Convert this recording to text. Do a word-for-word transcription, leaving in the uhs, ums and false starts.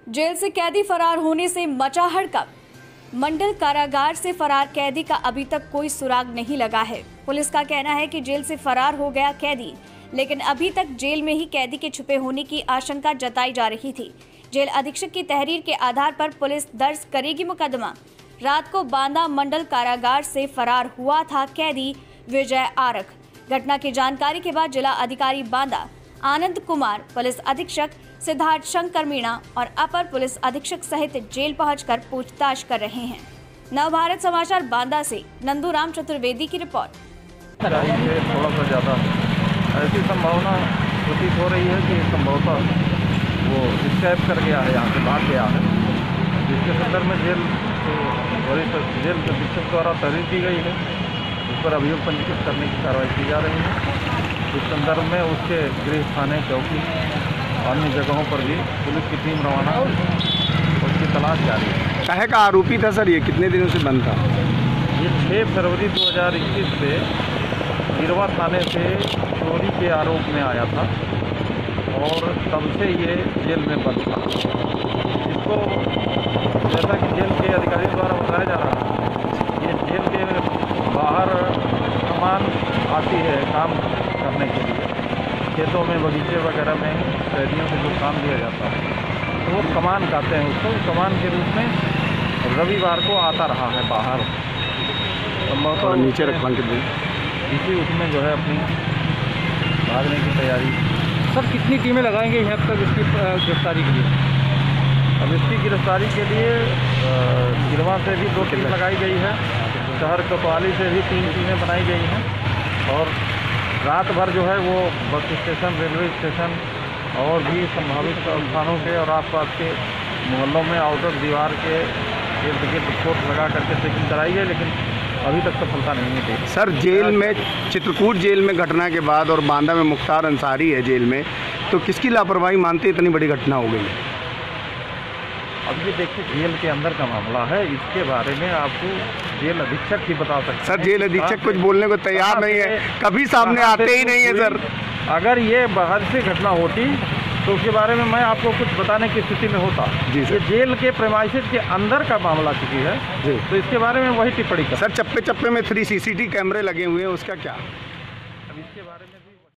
Jail से कैदी फरार होने से मचा हड़कंप। मंडल कारागार से फरार कैदी का अभी तक कोई सुराग नहीं लगा है। पुलिस का कहना है कि जेल से फरार हो गया कैदी, लेकिन अभी तक जेल में ही कैदी के छुपे होने की आशंका जताई जा रही थी। जेल अधीक्षक की तहरीर के आधार पर पुलिस दर्ज करेगी मुकदमा। रात को बांदा मंडल कारागार से फरार हुआ था कैदी विजय आरख। घटना की जानकारी के बाद जिला अधिकारी बांदा आनंद कुमार, पुलिस अधीक्षक सिद्धार्थ शंकर मीणा और अपर पुलिस अधीक्षक सहित जेल पहुंचकर पूछताछ कर रहे हैं। नवभारत समाचार बांदा से नंदूराम चतुर्वेदी की रिपोर्ट। थोड़ा सा ज्यादा ऐसी संभावना प्रतीत हो रही है कि संभवतः वो स्कैप कर गया है, यहाँ से भाग गया है, जिसके संदर्भ में जेल वरिष्ठ जेल अधीक्षक द्वारा तहरीर दी गई है। उस पर अभियोग पंजीकृत करने की कार्रवाई की जा रही है। इस संदर्भ में उसके गृह थाने, चौकी, अन्य जगहों पर भी पुलिस की टीम रवाना, उसकी तलाश जारी है। काहे का आरोपी था सर? ये कितने दिनों से बंद था? ये छह फरवरी दो हज़ार इक्कीस से गिरवा थाने से चोरी के आरोप में आया था और तब से ये जेल में बंद था। इसको जैसा कि जेल के अधिकारियों द्वारा बताया जा रहा है, ये जेल के बाहर सामान आती है काम करने के लिए, खेतों में, बगीचे वगैरह में कैदियों से जो काम दिया जाता है तो वो कमान कहते हैं उसको। कमान के रूप में रविवार को आता रहा है बाहर, और नीचे रखवा के दे इसी उसमें जो है अपनी भागने की तैयारी। सर कितनी टीमें लगाएंगे यहाँ तक इसकी गिरफ्तारी के लिए? अब इसकी गिरफ्तारी के लिए गिरवा से भी दो टीम लगाई गई है, शहर कोतवाली से भी तीन टीमें बनाई गई हैं और रात भर जो है वो बस स्टेशन, रेलवे स्टेशन और भी संभावित स्थानों के और आसपास के मोहल्लों में आउटर दीवार के इर्द गिर्द फोर्स लगा करके चेकिंग कराई है, लेकिन अभी तक सफलता नहीं मिली। सर जेल में, चित्रकूट जेल में घटना के बाद और बांदा में मुख्तार अंसारी है जेल में, तो किसकी लापरवाही मानते इतनी बड़ी घटना हो गई? अब ये देखिए जेल के अंदर का मामला है, इसके बारे में आपको जेल अधीक्षक ही बता सकते हैं। सर जेल अधीक्षक कुछ बोलने को तैयार नहीं है, कभी सामने आते ही नहीं है सर। अगर ये बाहर से घटना होती तो उसके बारे में मैं आपको कुछ बताने की स्थिति में होता। जी सर। ये जेल के प्रेमाइसेस के अंदर का मामला चुकी है जी, तो इसके बारे में वही टिप्पणी कर। सर चप्पे चप्पे में थ्री सीसीटीवी कैमरे लगे हुए हैं, उसका क्या? अब इसके बारे में